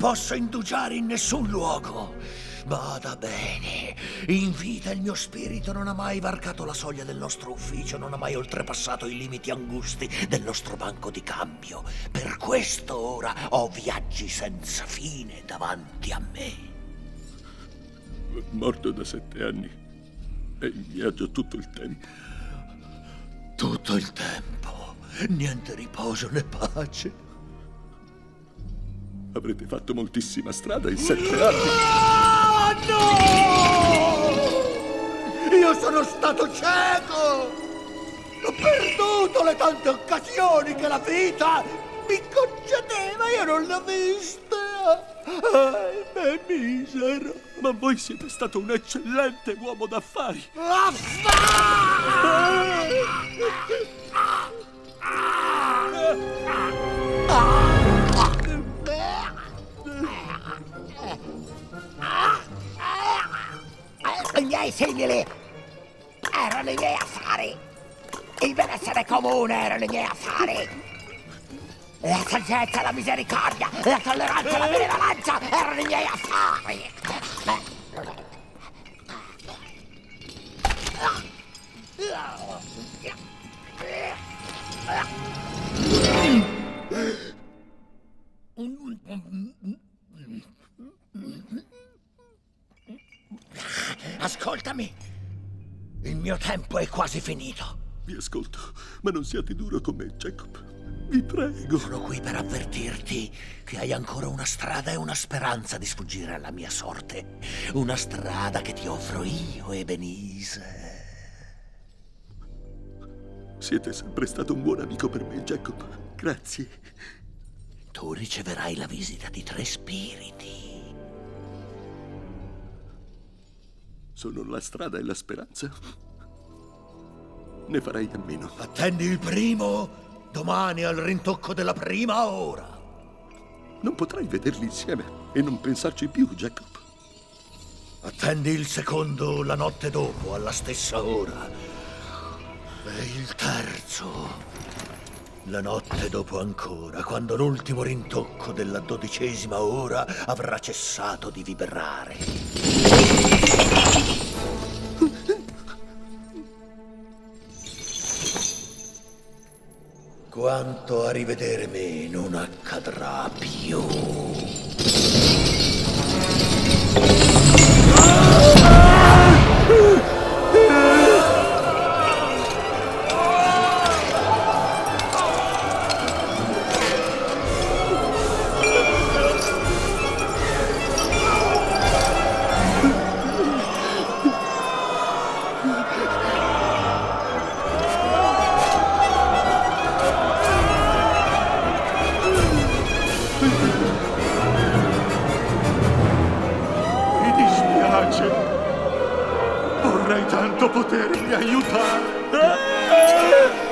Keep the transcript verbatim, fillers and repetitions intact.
posso indugiare in nessun luogo. Bada bene, in vita il mio spirito non ha mai varcato la soglia del nostro ufficio, non ha mai oltrepassato i limiti angusti del nostro banco di cambio. Per questo ora ho viaggi senza fine davanti a me. Morto da sette anni e in viaggio tutto il tempo. Tutto il tempo, niente riposo né pace. Avrete fatto moltissima strada in sette anni. Ah, no! Io sono stato cieco! Ho perduto le tante occasioni che la vita mi concedeva, io non l'ho vista. Ah, me misero. Ma voi siete stato un eccellente uomo d'affari. I miei simili erano i miei affari. Il benessere comune erano i miei affari. La saggezza, la misericordia, la tolleranza, la benevolenza erano i miei affari. Ascoltami, il mio tempo è quasi finito. Vi ascolto, ma non siate duro con me, Jacob. Vi prego. Sono qui per avvertirti che hai ancora una strada e una speranza di sfuggire alla mia sorte. Una strada che ti offro io, Ebenezer. Siete sempre stato un buon amico per me, Jacob. Grazie. Tu riceverai la visita di tre spiriti. Sono la strada e la speranza. Ne farei a meno. Attendi il primo domani al rintocco della prima ora. Non potrei vederli insieme e non pensarci più, Jacob. Attendi il secondo la notte dopo, alla stessa ora. E il terzo la notte dopo ancora, quando l'ultimo rintocco della dodicesima ora avrà cessato di vibrare. Quanto a rivedere me non accadrà più. Vorrei tanto potervi aiutare.